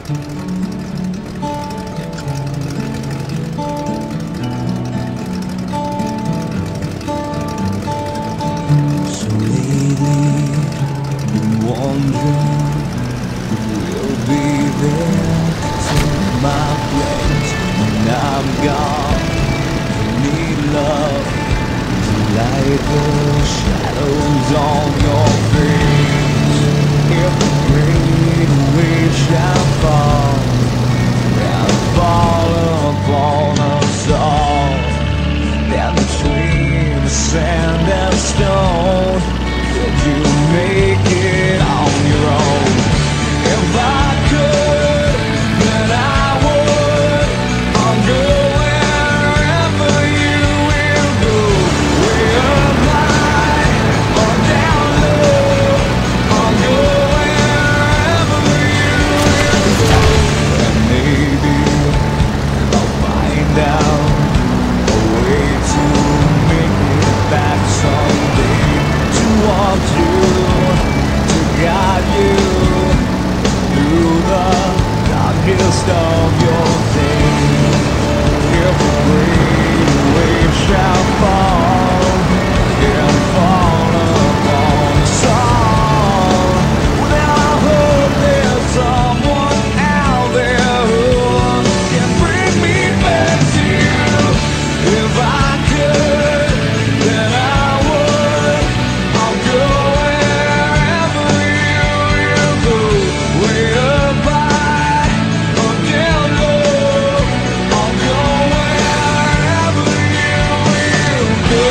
So lately, been wondering if we'll be there to take my place when I'm gone. You need love to light the shadows on your face. If the great wave shall fall and fall upon us all, then between the sand and stone, could you make it on your own? If I could, then I would. I'll go wherever you will go, way up high or down low. I'll go wherever you will go, and maybe I'll find out a way to make it back someday, to walk you, to guide you through the darkest of your days. If a great wave shall fall and fall upon us all, then I hope there's someone out there who can bring me back to you. If I could, then I would. I'll go wherever you will go, way up high or down low. I'll go wherever you will go.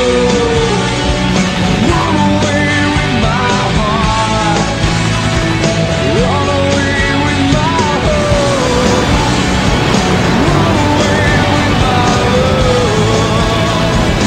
Run away with my heart, run away with my hope, run away with my love.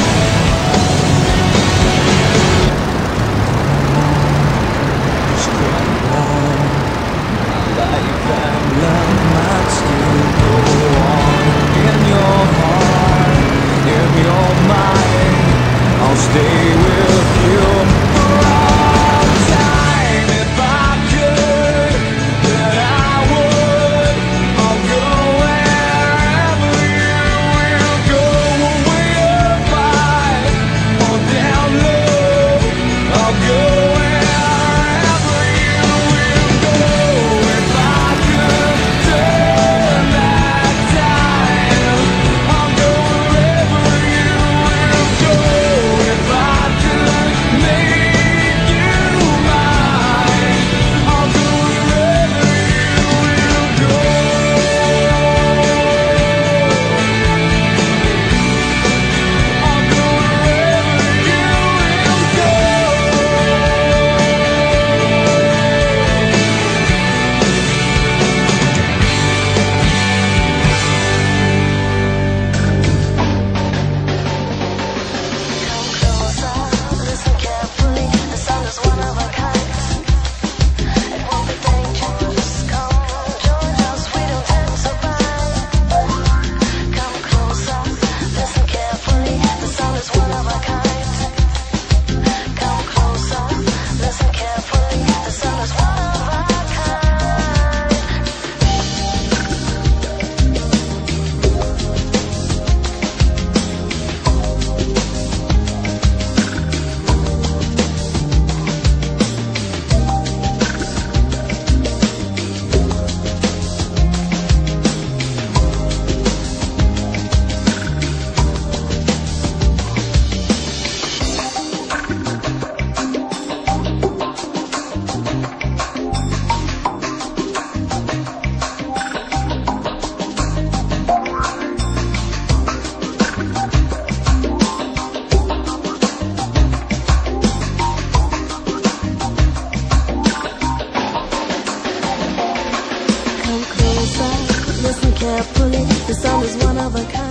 Strong on my life and love might still go on. In your heart, in your mind, I'll stay with you for all time. If I could, then I would. I'll go wherever you will go, way up high or down low. I'll go wherever you will go. If I could turn back time, I'll go wherever you will go. If I could make you mine, I'll go wherever you will go. I'll go wherever you will go. Closer, listen carefully. The sound is one of a kind. It won't be dangerous. Come join us. We don't intensify. Come closer, listen carefully. The sound is one of a kind. Come closer, listen carefully. The sound is one of a kind. Come closer, listen carefully. The sound is one of a kind.